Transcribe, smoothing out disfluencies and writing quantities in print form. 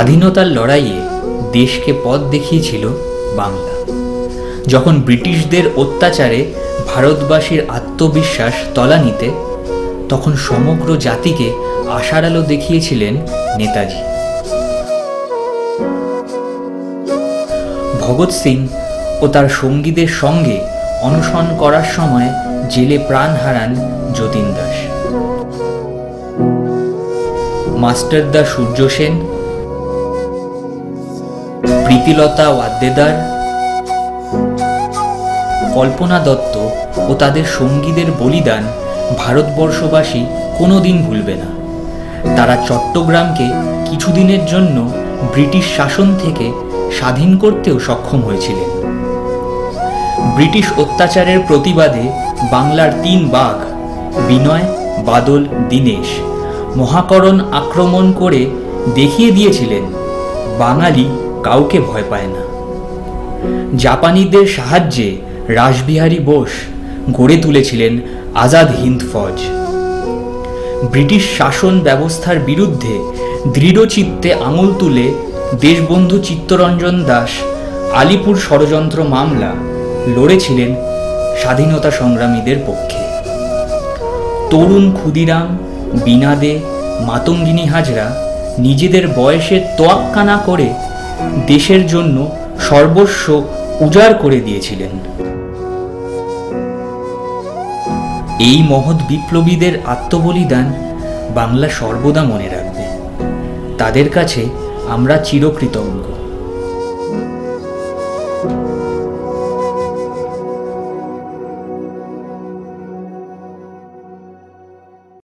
স্বাধীনতার লড়াইয়ে দেশকে পথ দেখিয়েছিল বাংলা। যখন ব্রিটিশদের অত্যাচারে ভারতবাসীর আত্মবিশ্বাস তলানিতে, তখন সমগ্র জাতিকে আশার আলো দেখিয়েছিলেন নেতাজি। ভগৎ সিং ও তার সঙ্গীদের সঙ্গে অনশন করার সময় জেলে প্রাণ হারান যতীন দাস। মাস্টারদা সূর্য সেন, প্রীতিলতা ওয়াদ্দেদার, কল্পনা দত্ত ও তাদের সঙ্গীদের বলিদান ভারতবর্ষবাসী কোনোদিন ভুলবে না। তারা চট্টগ্রামকে কিছুদিনের জন্য ব্রিটিশ শাসন থেকে স্বাধীন করতেও সক্ষম হয়েছিলেন। ব্রিটিশ অত্যাচারের প্রতিবাদে বাংলার 3 বাঘ বিনয়, বাদল, দীনেশ মহাকরণ আক্রমণ করে দেখিয়ে দিয়েছিলেন বাঙালি কাউকে ভয় পায় না। জাপানিদের সাহায্যে রাসবিহারী বোস গড়ে তুলেছিলেন আজাদ হিন্দ ফৌজ। ব্রিটিশ শাসন ব্যবস্থার বিরুদ্ধে দৃঢ়চিত্তে আঙুল তুলে দেশবন্ধু চিত্তরঞ্জন দাস আলিপুর ষড়যন্ত্র মামলা লড়েছিলেন স্বাধীনতা সংগ্রামীদের পক্ষে। তরুণ ক্ষুদিরাম, বীণা দে, মাতঙ্গিনী হাজরা নিজেদের বয়সের তোয়াক্কা না করে দেশের জন্য সর্বস্ব উজাড় করে দিয়েছিলেন। এই মহৎ বিপ্লবীদের আত্মবলিদান বাংলা সর্বদা মনে রাখবে। তাদের কাছে আমরা চিরকৃতজ্ঞ।